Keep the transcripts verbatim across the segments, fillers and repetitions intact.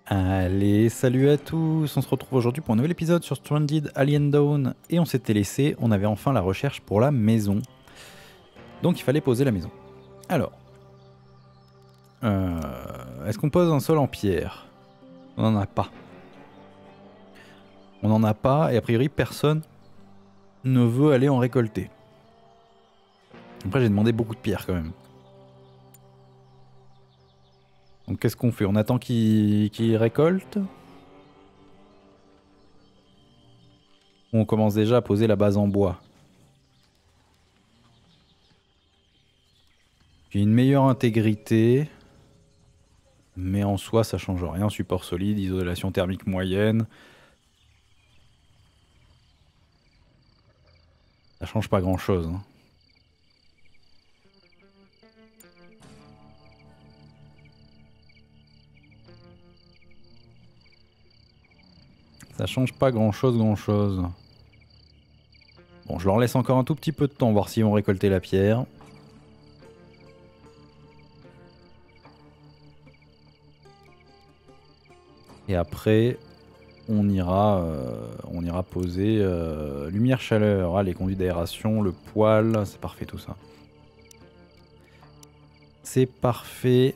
Allez, salut à tous, on se retrouve aujourd'hui pour un nouvel épisode sur Stranded Alien Dawn et on s'était laissé, on avait enfin la recherche pour la maison. Donc il fallait poser la maison. Alors, euh, est-ce qu'on pose un sol en pierre? On n'en a pas. On n'en a pas et a priori personne ne veut aller en récolter. Après j'ai demandé beaucoup de pierres quand même. Donc qu'est-ce qu'on fait? On attend qu'il qu'il récolte? Ou on commence déjà à poser la base en bois? J'ai une meilleure intégrité, mais en soi ça change rien. Support solide, isolation thermique moyenne. Ça change pas grand chose. Hein. Ça change pas grand chose, grand chose. Bon, je leur laisse encore un tout petit peu de temps, voir s'ils vont récolter la pierre. Et après, on ira, euh, on ira poser euh, lumière, chaleur, ah, les conduits d'aération, le poêle, c'est parfait tout ça. C'est parfait.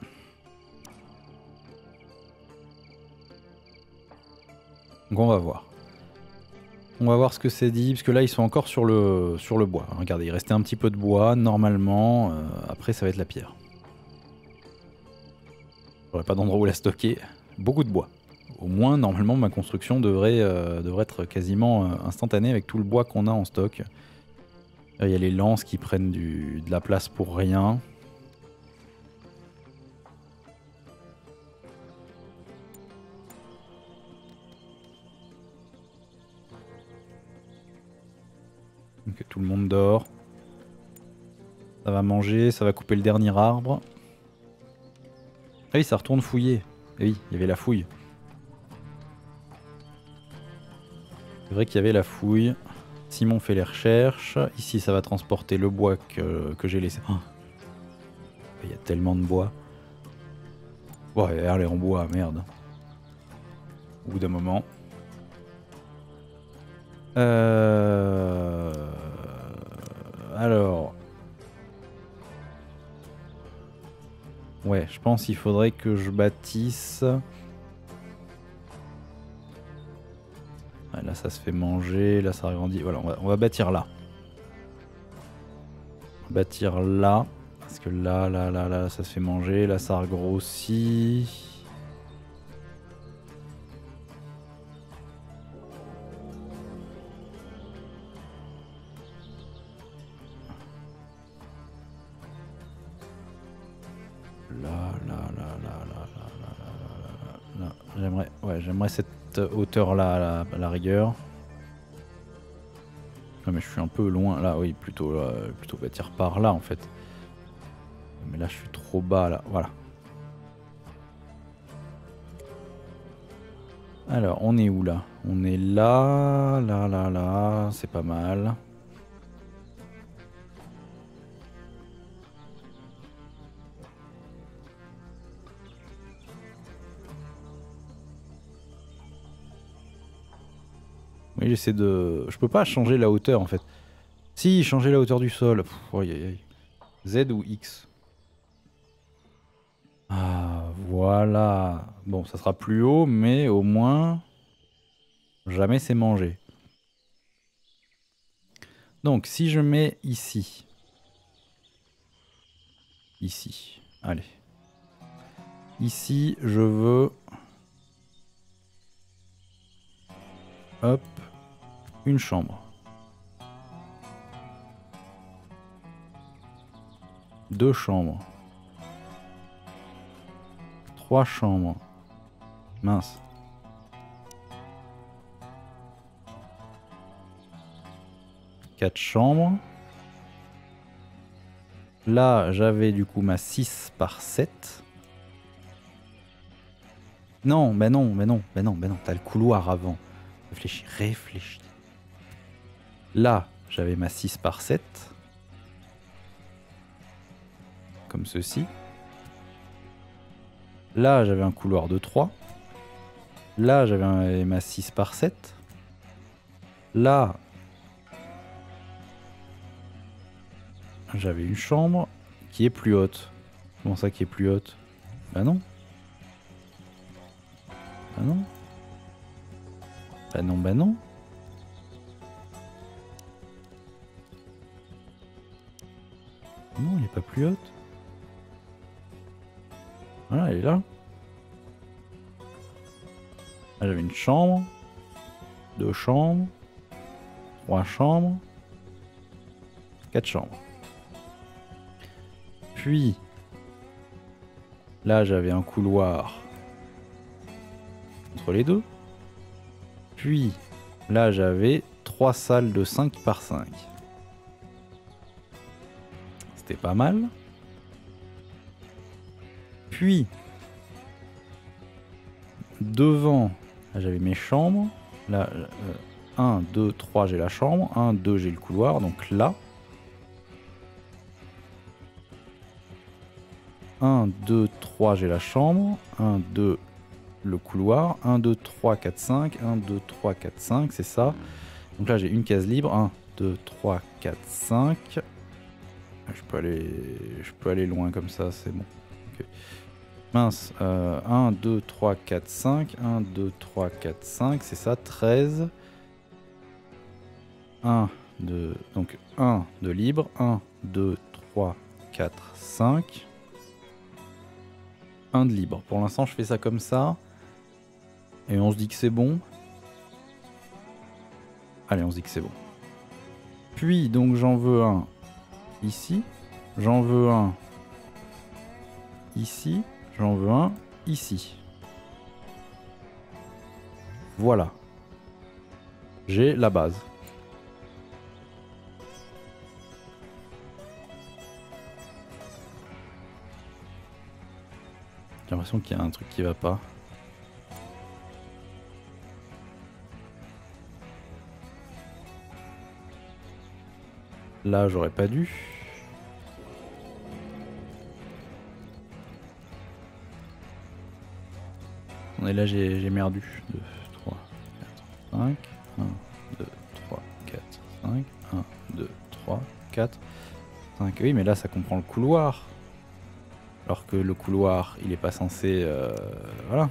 Donc on va voir. On va voir ce que c'est dit, parce que là ils sont encore sur le, sur le bois. Regardez, il restait un petit peu de bois, normalement, euh, après ça va être la pierre. J'aurais pas d'endroit où la stocker. Beaucoup de bois. Au moins, normalement, ma construction devrait, euh, devrait être quasiment euh, instantanée avec tout le bois qu'on a en stock. Il y a les lances qui prennent du, de la place pour rien. Ok, tout le monde dort. Ça va manger, ça va couper le dernier arbre. Ah oui, ça retourne fouiller. Ah oui, il y avait la fouille. C'est vrai qu'il y avait la fouille. Simon fait les recherches. Ici, ça va transporter le bois que, que j'ai laissé. Oh, il y a tellement de bois. Bon, il y a l'air en bois, merde. Au bout d'un moment. Euh... Alors... Ouais, je pense qu'il faudrait que je bâtisse... Ouais, là, ça se fait manger, là, ça agrandit. Voilà, on va, on va bâtir là. On va bâtir là. Parce que là, là, là, là, ça se fait manger. Là, ça regrossit. Là, là, là, là, là, là, là, là, là, là. J'aimerais, ouais, j'aimerais cette hauteur-là, à la, à la rigueur. Non, mais je suis un peu loin. Là, oui, plutôt, euh, plutôt bâtir par là, en fait. Mais là, je suis trop bas, là. Voilà. Alors, on est où, là? On est là, là, là, là. C'est pas mal. Oui, j'essaie de... Je peux pas changer la hauteur, en fait. Si, changer la hauteur du sol. Pff, oh, aïe, aïe. Z ou X? Ah, voilà. Bon, ça sera plus haut, mais au moins... Jamais c'est mangé. Donc, si je mets ici... Ici. Allez. Ici, je veux... Hop. Une chambre. Deux chambres. Trois chambres. Mince. Quatre chambres. Là, j'avais du coup ma six par sept. Non, ben non, ben non, ben non, ben non. T'as le couloir avant. Réfléchis, réfléchis. Là, j'avais ma six par sept. Comme ceci. Là, j'avais un couloir de trois. Là, j'avais ma six par sept. Là, j'avais une chambre qui est plus haute. Comment ça qui est plus haute? Bah non. Bah non. Bah non, bah non. Non, elle est pas plus haute. Voilà, elle est là. Là, j'avais une chambre. Deux chambres. Trois chambres. Quatre chambres. Puis, là, j'avais un couloir entre les deux. Puis, là, j'avais trois salles de cinq par cinq. C'était pas mal. Puis, devant, là, j'avais mes chambres. Là, euh, un, deux, trois, j'ai la chambre. un, deux, j'ai le couloir. Donc là, un, deux, trois, j'ai la chambre. un, deux, le couloir. un, deux, trois, quatre, cinq. un, deux, trois, quatre, cinq, c'est ça. Donc là, j'ai une case libre. un, deux, trois, quatre, cinq. Je peux aller, je peux aller loin comme ça, c'est bon. Okay. Mince. Euh, un, deux, trois, quatre, cinq. un, deux, trois, quatre, cinq. C'est ça, treize. un, deux. Donc un de libre. un, deux, trois, quatre, cinq. un de libre. Pour l'instant, je fais ça comme ça. Et on se dit que c'est bon. Allez, on se dit que c'est bon. Puis, donc, j'en veux un ici. J'en veux un ici. J'en veux un ici. Voilà. J'ai la base. J'ai l'impression qu'il y a un truc qui va pas. Là, j'aurais pas dû. On est là, j'ai merdu. deux, trois, quatre, cinq. un, deux, trois, quatre, cinq. un, deux, trois, quatre, cinq. Oui, mais là, ça comprend le couloir. Alors que le couloir, il est pas censé... Euh, voilà.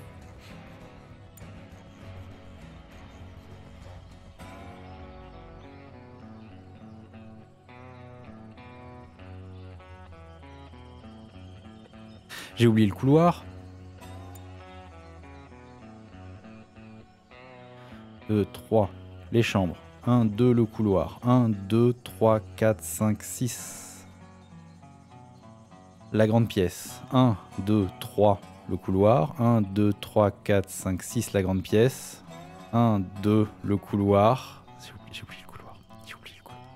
J'ai oublié le couloir. deux, trois, les chambres. un, deux, le couloir. un, deux, trois, quatre, cinq, six. La grande pièce. un, deux, trois, le couloir. un, deux, trois, quatre, cinq, six, la grande pièce. un, deux, le couloir. J'ai oublié, j'ai oublié le couloir. J'ai oublié le couloir.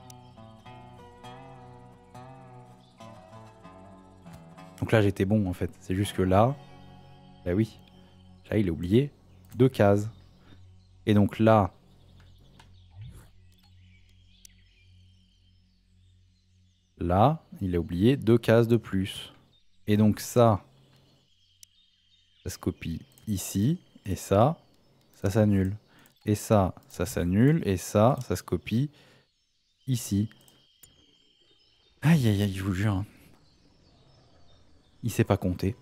Donc là, j'étais bon en fait. C'est juste que là, bah oui, là, il a oublié deux cases. Et donc là, là, il a oublié deux cases de plus. Et donc ça, ça se copie ici. Et ça, ça s'annule. Et ça, ça s'annule. Et ça, ça se copie ici. Aïe, aïe, aïe, je vous jure. Il sait pas compter.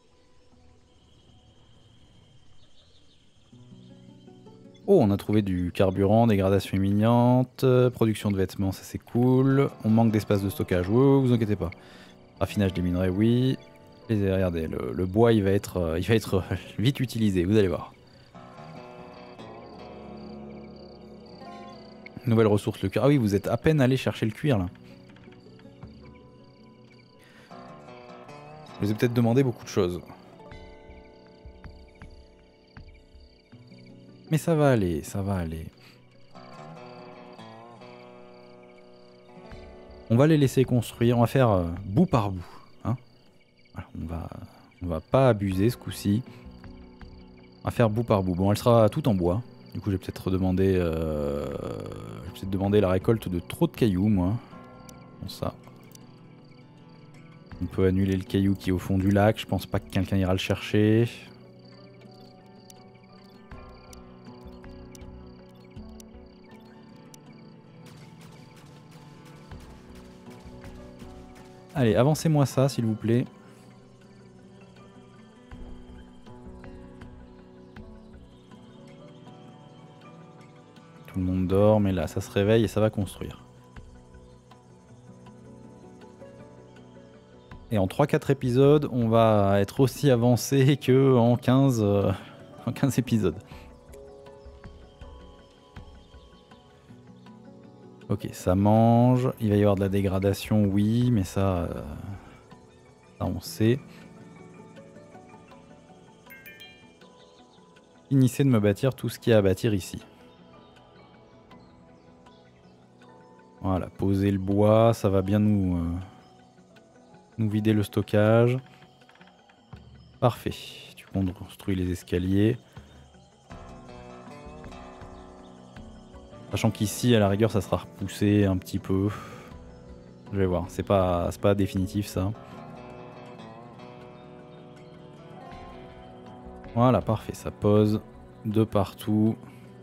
Oh, on a trouvé du carburant, dégradation imminente, production de vêtements, ça c'est cool. On manque d'espace de stockage, oh, vous inquiétez pas. Raffinage des minerais, oui. Et regardez, le, le bois il va être, euh, il va être vite utilisé, vous allez voir. Nouvelle ressource, le cuir. Ah oui, vous êtes à peine allé chercher le cuir là. Je vous ai peut-être demandé beaucoup de choses. Mais ça va aller, ça va aller. On va les laisser construire, on va faire euh, bout par bout. Hein, voilà, on va, on va pas abuser ce coup-ci. On va faire bout par bout. Bon, elle sera toute en bois. Du coup, j'ai peut-être demandé, euh, j'ai peut-être demandé la récolte de trop de cailloux, moi. Bon, ça. On peut annuler le caillou qui est au fond du lac. Je pense pas que quelqu'un ira le chercher. Allez, avancez-moi ça, s'il vous plaît. Tout le monde dort, mais là, ça se réveille et ça va construire. Et en trois quatre épisodes, on va être aussi avancé que en quinze, euh, en quinze épisodes. Ok, ça mange. Il va y avoir de la dégradation, oui, mais ça, euh, ça on sait. Finissez de me bâtir tout ce qu'il y a à bâtir ici. Voilà, poser le bois, ça va bien nous, euh, nous vider le stockage. Parfait. Tu construis les escaliers. Sachant qu'ici, à la rigueur, ça sera repoussé un petit peu. Je vais voir, c'est pas, c'est pas définitif ça. Voilà, parfait, ça pose de partout.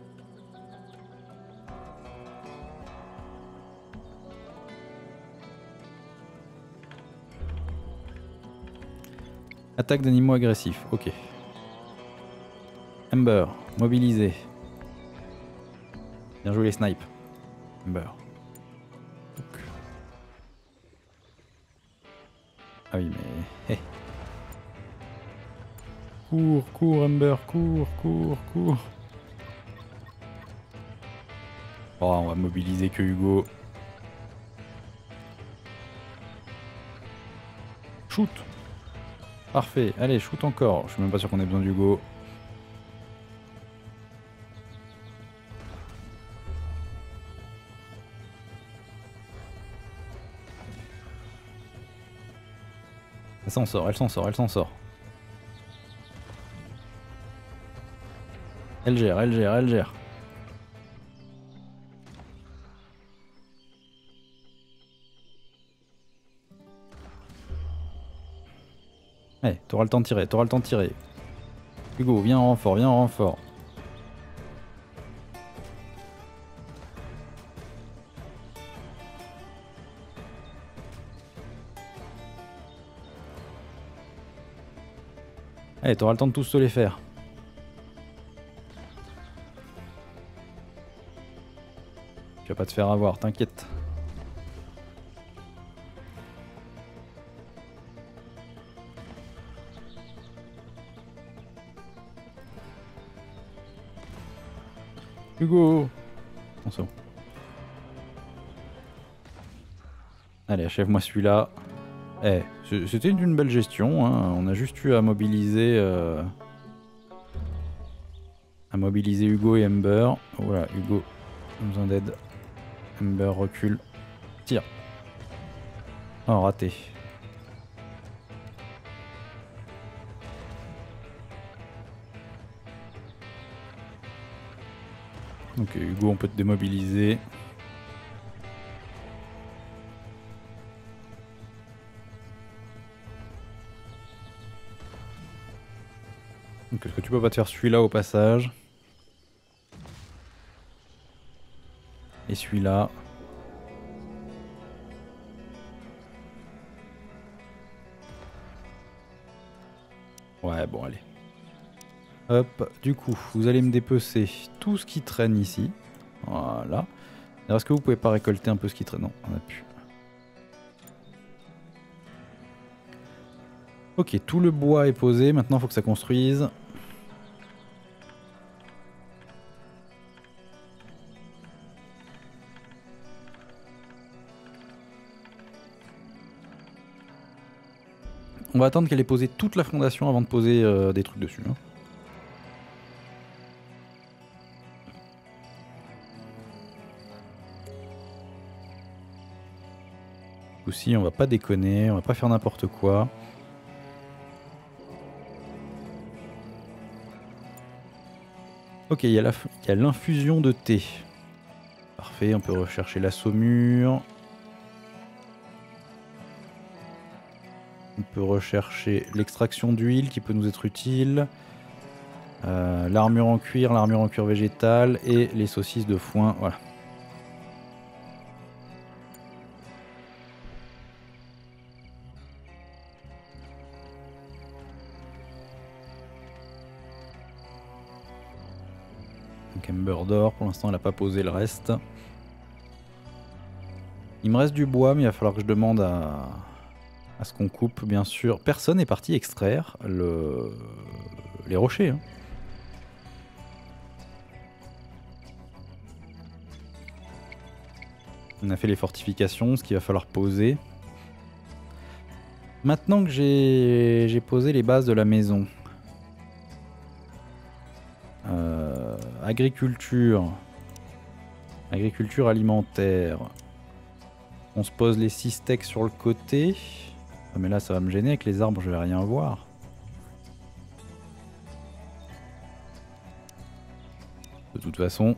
Attaque d'animaux agressifs, ok. Ember, mobilisé. Bien joué les snipes. Ember. Donc. Ah oui, mais... Hey. Cours, cours, Ember, cours, cours, cours. Oh, on va mobiliser que Hugo. Shoot. Parfait, allez, shoot encore. Je suis même pas sûr qu'on ait besoin d'Hugo. Elle s'en sort, elle s'en sort, elle s'en sort. Elle gère, elle gère, elle gère. Eh, t'auras le temps de tirer, t'auras le temps de tirer. Hugo, viens en renfort, viens en renfort. Eh, t'auras le temps de tous te les faire. Tu vas pas te faire avoir, t'inquiète. Hugo! Bon, c'est bon. Allez, achève-moi celui-là. Eh, c'était une belle gestion, hein. On a juste eu à mobiliser... Euh... à mobiliser Hugo et Ember. Voilà, Hugo, besoin d'aide. Ember recule. Tire. Oh, raté. Ok, Hugo, on peut te démobiliser. Donc, est-ce que tu peux pas te faire celui-là au passage? Et celui-là. Ouais, bon, allez. Hop, du coup, vous allez me dépecer tout ce qui traîne ici. Voilà. Alors, est-ce que vous pouvez pas récolter un peu ce qui traîne? Non, on a pu. Ok, tout le bois est posé. Maintenant, il faut que ça construise. On va attendre qu'elle ait posé toute la fondation avant de poser euh, des trucs dessus. Hein. Aussi, on va pas déconner, on va pas faire n'importe quoi. Ok, il y a l'infusion de thé. Parfait, on peut rechercher la saumure. On peut rechercher l'extraction d'huile qui peut nous être utile. Euh, l'armure en cuir, l'armure en cuir végétal et les saucisses de foin. Voilà. Donc Ember d'or, pour l'instant elle n'a pas posé le reste. Il me reste du bois, mais il va falloir que je demande à, à ce qu'on coupe, bien sûr. Personne n'est parti extraire le... les rochers. Hein. On a fait les fortifications, ce qu'il va falloir poser. Maintenant que j'ai posé les bases de la maison. Euh, agriculture. Agriculture alimentaire. On se pose les six steaks sur le côté. Ah, mais là ça va me gêner avec les arbres, je vais rien voir. De toute façon.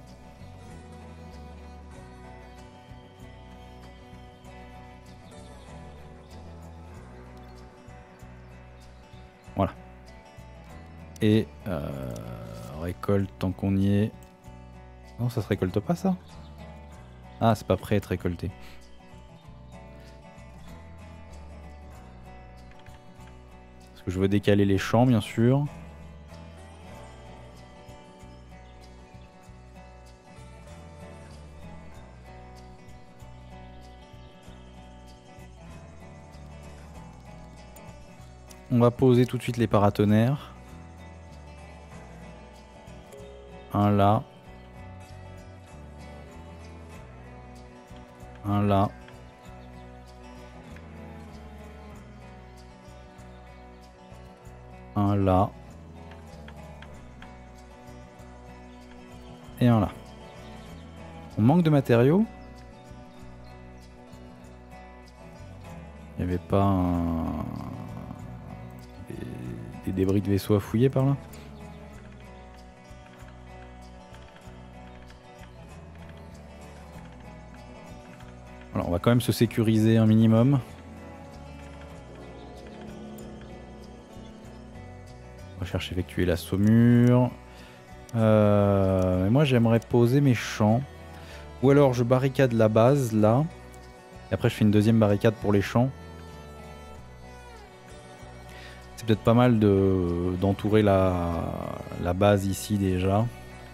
Voilà. Et euh, récolte tant qu'on y est. Non, ça se récolte pas ça? Ah, c'est pas prêt à être récolté. Parce que je veux décaler les champs, bien sûr. On va poser tout de suite les paratonnerres. Un là. Un là. Un là. Et un là. On manque de matériaux. Il n'y avait pas un... des... des débris de vaisseau à fouiller par là? Alors, on va quand même se sécuriser un minimum. Recherche effectuer la saumure. Euh, moi j'aimerais poser mes champs. Ou alors je barricade la base là. Et après je fais une deuxième barricade pour les champs. C'est peut-être pas mal de d'entourer la, la base ici déjà.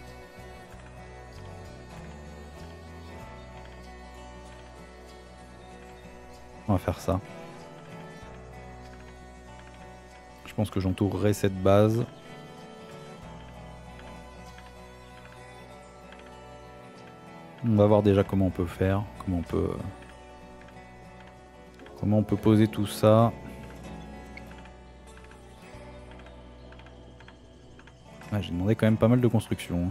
On va faire ça. Je pense que j'entourerai cette base. On va voir déjà comment on peut faire, comment on peut, comment on peut poser tout ça. Ah, j'ai demandé quand même pas mal de construction.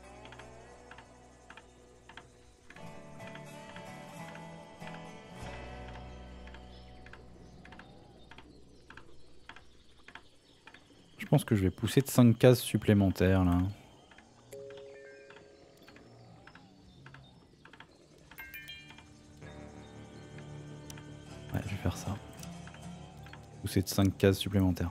Je pense que je vais pousser de cinq cases supplémentaires là. Ouais, je vais faire ça. Pousser de cinq cases supplémentaires.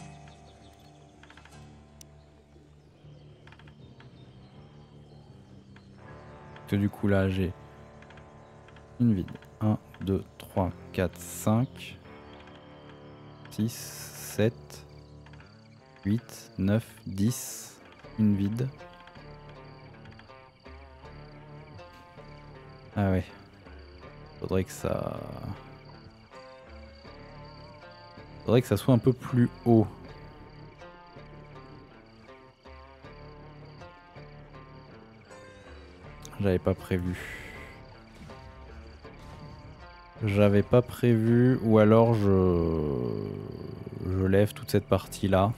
Et du coup là j'ai une vide. un, deux, trois, quatre, cinq, six, sept, huit, neuf, dix. Une vide. Ah ouais. Faudrait que ça... Faudrait que ça soit un peu plus haut. J'avais pas prévu. J'avais pas prévu, ou alors je... Je lève toute cette partie-là.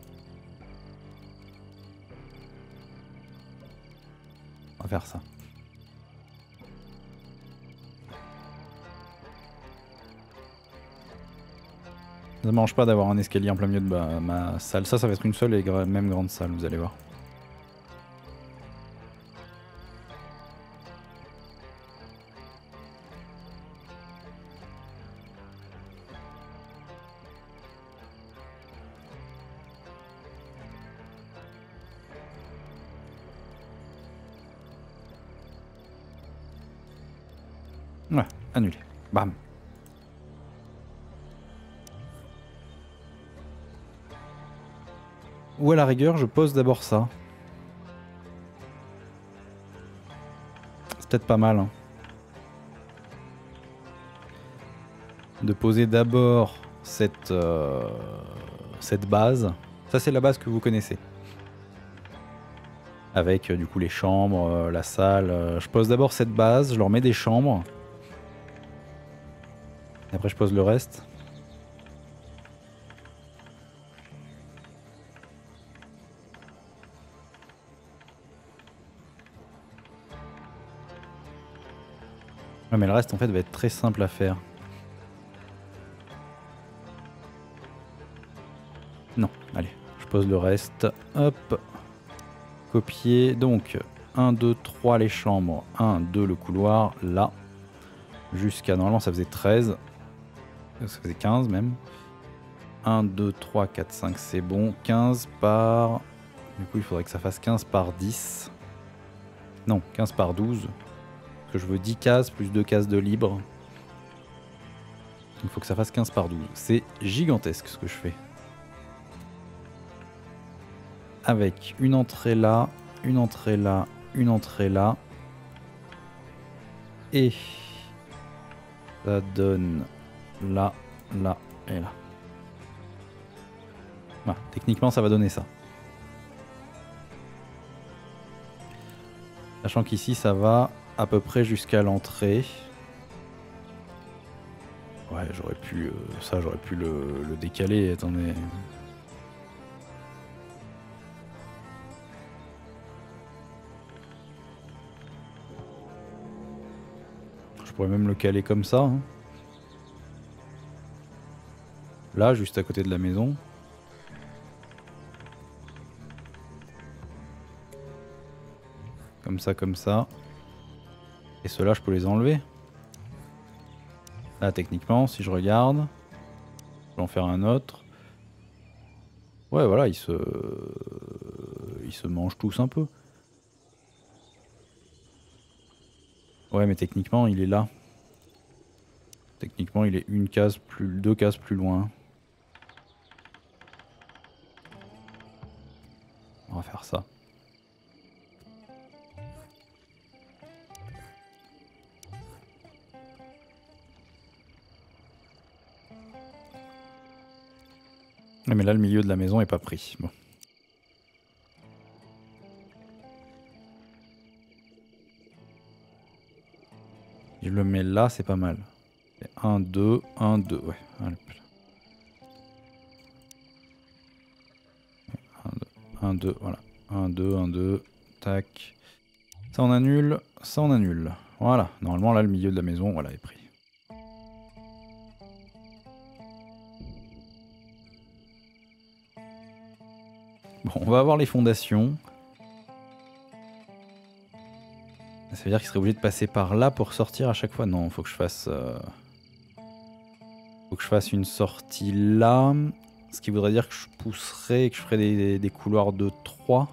On va faire ça. Ça ne m'arrange pas d'avoir un escalier en plein milieu de ma, ma salle. Ça, ça va être une seule et gra même grande salle, vous allez voir. Ouais, annulé. Bam. Ou à la rigueur, je pose d'abord ça. peut-être pas mal. Hein. De poser d'abord cette, euh, cette base. Ça, c'est la base que vous connaissez. Avec euh, du coup les chambres, euh, la salle. Euh, je pose d'abord cette base, je leur mets des chambres. Et après, je pose le reste. Ouais, mais le reste en fait va être très simple à faire. Non, allez, je pose le reste. Hop. Copier. Donc, un, deux, trois les chambres. un, deux le couloir. Là. Jusqu'à... Normalement, ça faisait treize. Ça faisait quinze même. un, deux, trois, quatre, cinq, c'est bon. quinze par... Du coup, il faudrait que ça fasse quinze par dix. Non, quinze par douze. Parce que je veux dix cases plus deux cases de libre. Il faut que ça fasse quinze par douze. C'est gigantesque ce que je fais. Avec une entrée là, une entrée là, une entrée là. Et ça donne là, là et là. Voilà, techniquement ça va donner ça. Sachant qu'ici ça va à peu près jusqu'à l'entrée. Ouais, j'aurais pu... Euh, ça, j'aurais pu le, le décaler, attendez... Je pourrais même le caler comme ça. Hein. Là, juste à côté de la maison. Comme ça, comme ça. Et ceux-là, je peux les enlever. Là, techniquement, si je regarde, je vais en faire un autre. Ouais, voilà, ils se... Ils se mangent tous un peu. Ouais, mais techniquement, il est là. Techniquement, il est une case plus... deux cases plus loin. On va faire ça. Mais là, le milieu de la maison est pas pris. Bon. Je le mets là, c'est pas mal. un, deux, un, deux, ouais. un, deux, voilà. un, deux, un, deux, tac. Ça on annule, ça on annule. Voilà, normalement là le milieu de la maison, voilà, est pris. Bon, on va avoir les fondations. Ça veut dire qu'il serait obligé de passer par là pour sortir à chaque fois. Non, faut que je fasse... Euh... Faut que je fasse une sortie là. Ce qui voudrait dire que je pousserais et que je ferais des, des, des couloirs de trois.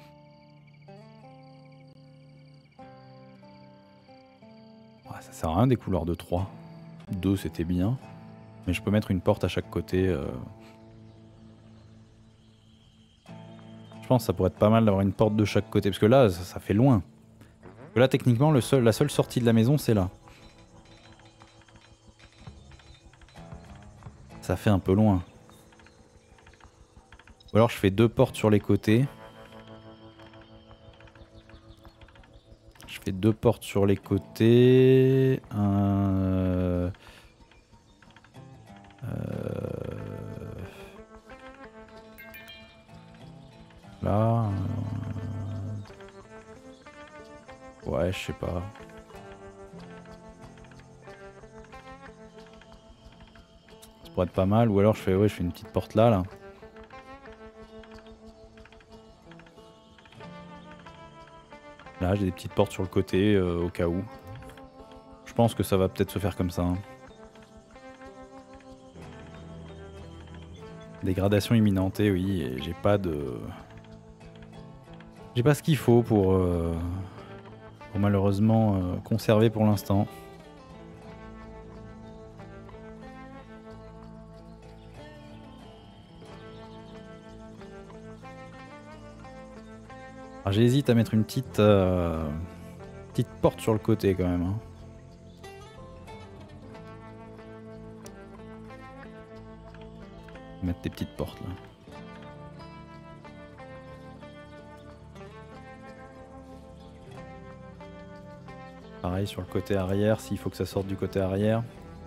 Ouais, ça sert à rien des couloirs de trois. deux c'était bien. Mais je peux mettre une porte à chaque côté. Euh... Je pense que ça pourrait être pas mal d'avoir une porte de chaque côté. Parce que là, ça, ça fait loin. Parce que là, techniquement, le seul, la seule sortie de la maison, c'est là. Ça fait un peu loin. Ou alors je fais deux portes sur les côtés. Je fais deux portes sur les côtés. Un... Euh... Là. Ouais, je sais pas. Ça pourrait être pas mal. Ou alors je fais, ouais, je fais une petite porte là, là. Là, j'ai des petites portes sur le côté euh, au cas où. Je pense que ça va peut-être se faire comme ça. Hein. Dégradation imminente, oui, et j'ai pas de... J'ai pas ce qu'il faut pour, euh, pour malheureusement euh, conserver pour l'instant. J'hésite à mettre une petite, euh, Petite porte sur le côté quand même. Hein. Mettre des petites portes là. Pareil sur le côté arrière, s'il faut que ça sorte du côté arrière.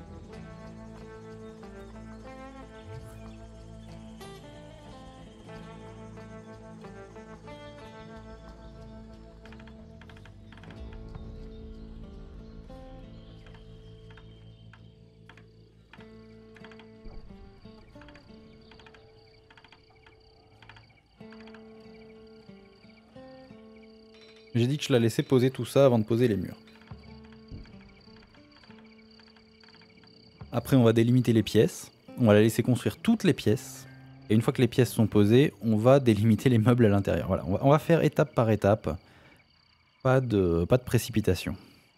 J'ai dit que je la laissais poser tout ça avant de poser les murs. Après on va délimiter les pièces. On va la laisser construire toutes les pièces. Et une fois que les pièces sont posées, on va délimiter les meubles à l'intérieur. Voilà, on va, on va faire étape par étape. Pas de, pas de précipitation.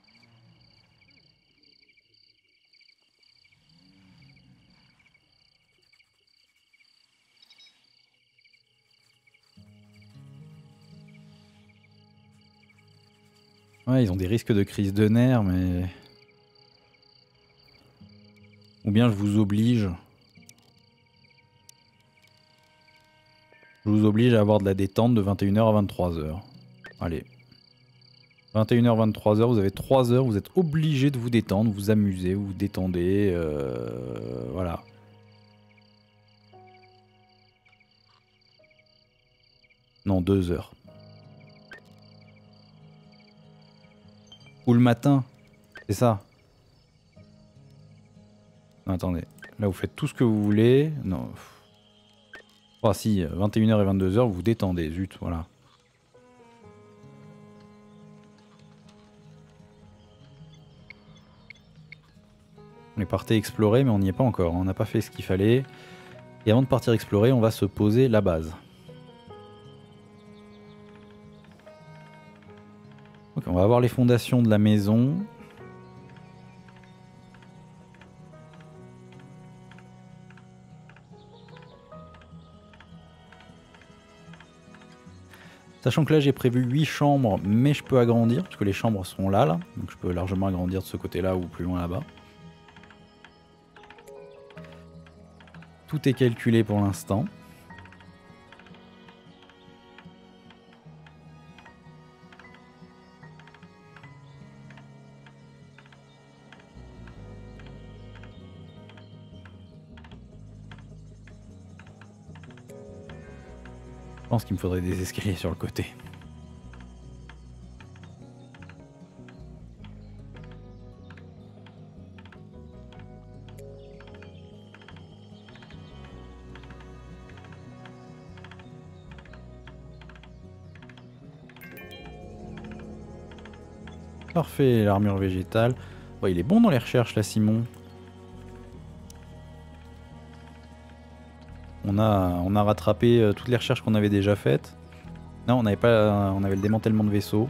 Ouais, ils ont des risques de crise de nerfs, mais... Ou bien je vous oblige... Je vous oblige à avoir de la détente de vingt et une heures à vingt-trois heures. Allez. vingt et une heures, vingt-trois heures, vous avez trois heures, vous êtes obligé de vous détendre, vous amuser, vous vous détendez, euh... voilà. Non, deux heures. Ou le matin, c'est ça. Non, attendez, là vous faites tout ce que vous voulez. Non. Ah si, vingt et une heures et vingt-deux heures, vous vous détendez, zut, voilà. On est parti explorer, mais on n'y est pas encore, on n'a pas fait ce qu'il fallait. Et avant de partir explorer, on va se poser la base. Ok, on va avoir les fondations de la maison. Sachant que là j'ai prévu huit chambres, mais je peux agrandir, parce que les chambres sont là, là. Donc je peux largement agrandir de ce côté-là ou plus loin là-bas. Tout est calculé pour l'instant. Je pense qu'il me faudrait des escaliers sur le côté. Parfait, l'armure végétale. Bon, il est bon dans les recherches là, Simon. On a, on a rattrapé euh, toutes les recherches qu'on avait déjà faites. Non, on n'avait pas, euh, on avait le démantèlement de vaisseaux.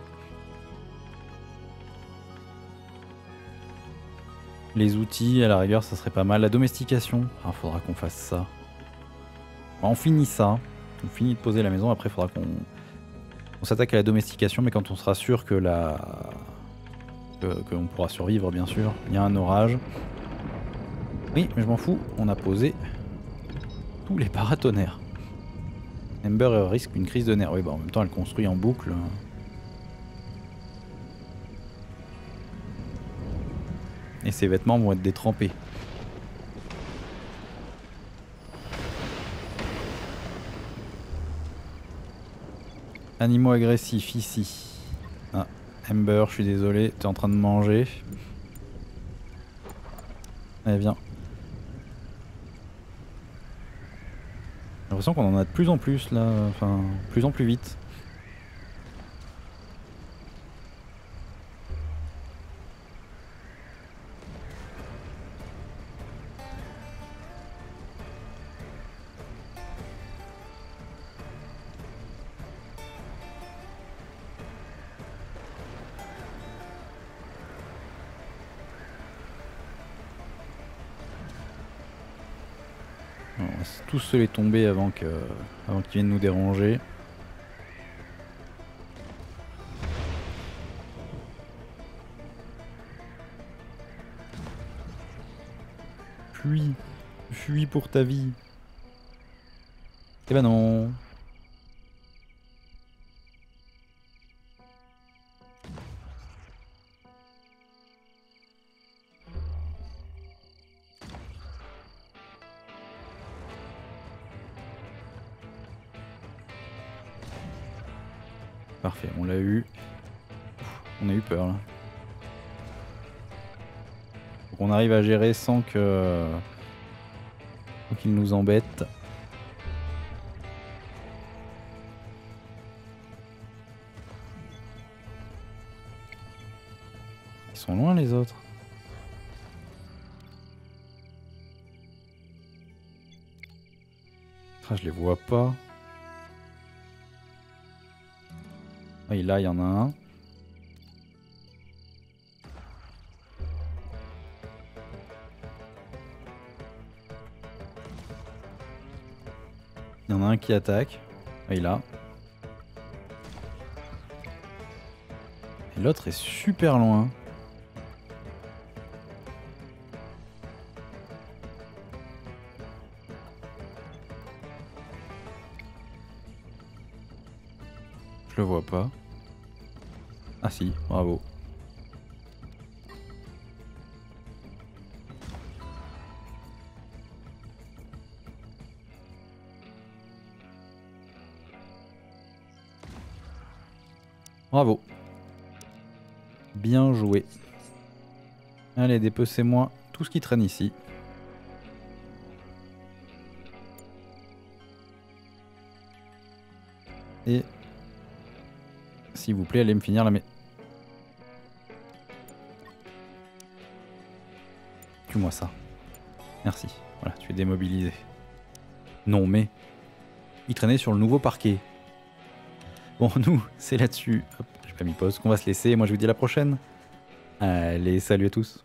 Les outils, à la rigueur, ça serait pas mal. La domestication, ah, faudra qu'on fasse ça. Bon, on finit ça. On finit de poser la maison. Après, il faudra qu'on on s'attaque à la domestication, mais quand on sera sûr que la que qu'on pourra survivre, bien sûr. Il y a un orage. Oui, mais je m'en fous. On a posé tous les paratonnerres. Ember risque une crise de nerfs. Oui, bah en même temps, elle construit en boucle. Et ses vêtements vont être détrempés. Animaux agressifs ici. Ah, Ember, je suis désolé, t'es en train de manger. Allez, viens. J'ai l'impression qu'on en a de plus en plus là, enfin, de plus en plus vite. On va tous se les tomber avant que, avant qu'ils viennent nous déranger. fuis. Fuis pour ta vie. Eh ben non. Parfait, on l'a eu. On a eu peur là. Faut qu'on arrive à gérer sans que sans qu'il nous embête. Ils sont loin les autres. Ah, je les vois pas. Ah, là, il y en a un. Il y en a un qui attaque. Ah, il a. Et l'autre est super loin. Je le vois pas. Ah si, bravo. Bravo. Bien joué. Allez, dépecez-moi tout ce qui traîne ici. Et s'il vous plaît, allez me finir la mé... Tue-moi ça. Merci. Voilà, tu es démobilisé. Non mais... Il traînait sur le nouveau parquet. Bon, nous, c'est là-dessus. Hop, j'ai pas mis pause. Qu'on va se laisser. Moi, je vous dis à la prochaine. Allez, salut à tous.